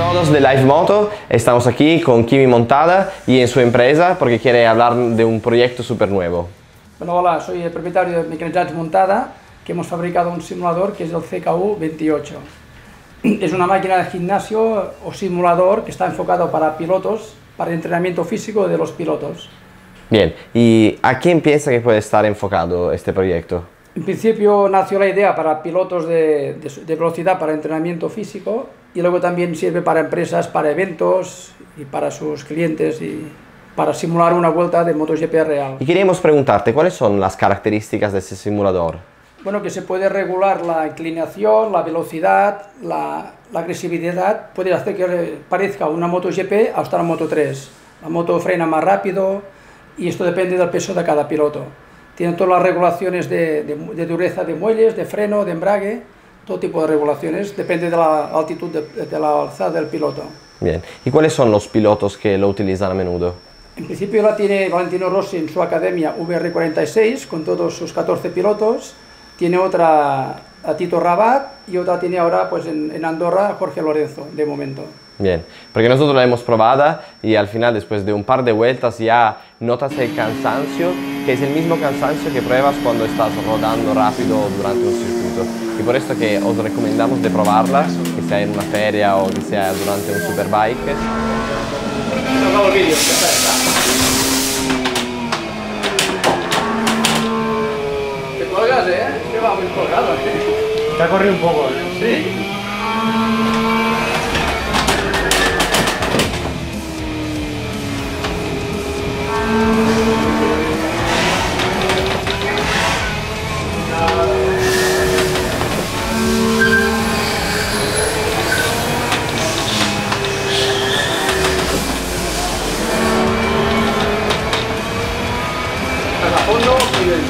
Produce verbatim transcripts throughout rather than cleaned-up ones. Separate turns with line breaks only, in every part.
todos de Live Moto, estamos aquí con Kimi Montada y en su empresa porque quiere hablar de un proyecto súper nuevo.
Bueno, hola, soy el propietario de Mecanitzats Montada, que hemos fabricado un simulador que es el C K U veintiocho. Es una máquina de gimnasio o simulador que está enfocado para pilotos, para el entrenamiento físico de los pilotos.
Bien, ¿y a quién piensa que puede estar enfocado este proyecto?
En principio nació la idea para pilotos de, de, de velocidad para entrenamiento físico y luego también sirve para empresas, para eventos y para sus clientes y para simular una vuelta de MotoGP real.
Y queríamos preguntarte, ¿cuáles son las características de ese simulador?
Bueno, que se puede regular la inclinación, la velocidad, la, la agresividad, puede hacer que parezca una MotoGP hasta una Moto tres. La moto frena más rápido y esto depende del peso de cada piloto. Tienen todas las regulaciones de, de, de dureza de muelles, de freno, de embrague, todo tipo de regulaciones, depende de la altitud, de, de la alzada del piloto.
Bien, ¿y cuáles son los pilotos que lo utilizan a menudo?
En principio la tiene Valentino Rossi en su academia V R cuarenta y seis, con todos sus catorce pilotos. Tiene otra a Tito Rabat y otra tiene ahora pues en, en Andorra Jorge Lorenzo, de momento.
Bien, porque nosotros la hemos probada y al final después de un par de vueltas ya notas el cansancio, que es el mismo cansancio que pruebas cuando estás rodando rápido durante un circuito. Y por esto que os recomendamos de probarla, que sea en una feria o que sea durante un superbike.
Acabo el vídeo, ya está. Te colgas, ¿eh? Es que va muy colgado, ¿eh?
Te ha corrido un poco, ¿eh?
Sí. A fondo y bien.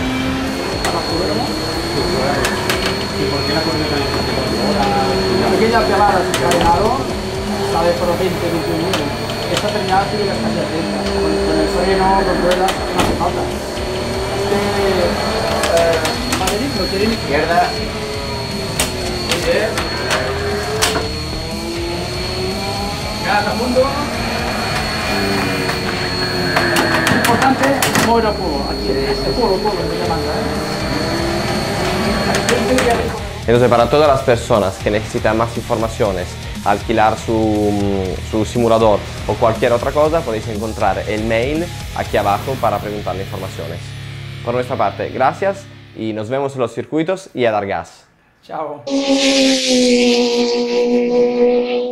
¿Y por qué la corrió tan
La pequeña pelada se ha frenado, sale por veinte, veintiún minutos. Esta terminada tiene que estar ya treinta. Con, con el freno, con ruedas, no hace falta. Este eh, Madrid lo tiene en izquierda. Muy bien. Gas a fondo. Importante, mover el polo. Aquí, el polo, el polo, que te manda, ¿eh?
Entonces, para todas las personas que necesitan más informaciones, alquilar su, su simulador o cualquier otra cosa, podéis encontrar el mail aquí abajo para preguntarle informaciones. Por nuestra parte, gracias y nos vemos en los circuitos y a dar gas.
Chao.